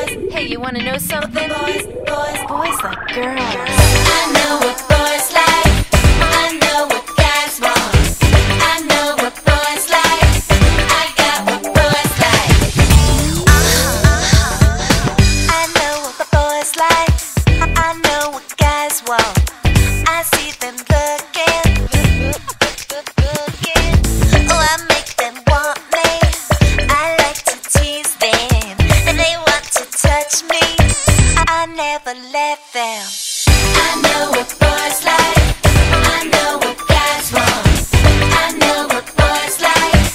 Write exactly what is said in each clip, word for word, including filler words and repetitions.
Hey, you wanna know something? Boys, boys, boys like girls. I know what boys like. I know what guys want. I know what boys like. I got what boys like. Uh-huh, uh-huh. I know what the boys like. I know what guys want. I see them looking, looking. Oh, I make them want me. I like to tease them, and they want to touch me. I never let them. I know what boys like. I know what guys want. I know what boys like.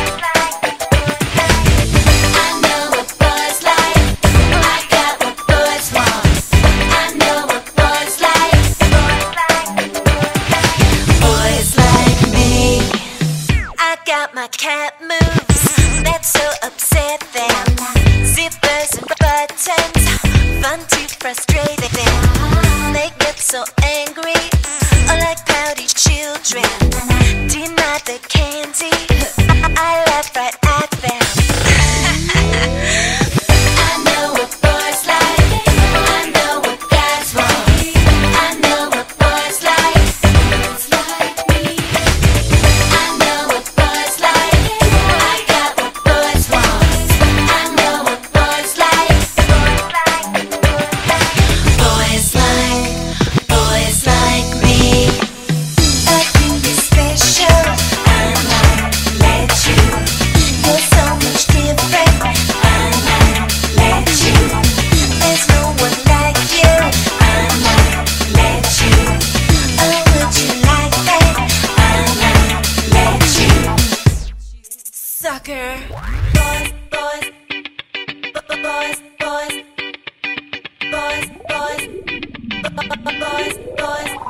I know what boys like. I got what boys want. I know what boys like. Boys like me. I got my cat moves that so upset them. Zippers and buttons, fun to frustrate them. They get so angry, or like pouty children. Deny the candy, I laugh right at them. I know what boys like. I know what guys want. I know what boys like. Boys like me. I know what boys like. I got what boys want. I know what boys like. Boys like, boys like me. But you is special, I might let you. you're so much different. I might let you. There's no one like you. I might let you. Oh, would you like that? I might let you. Sucker. Boys, boys, b- boys, boys, boys, boys, b- boys, boys.